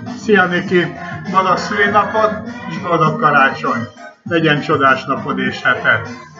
Szia Niki! Boldog szülinapot és boldog karácsony! Legyen csodás napod és heted!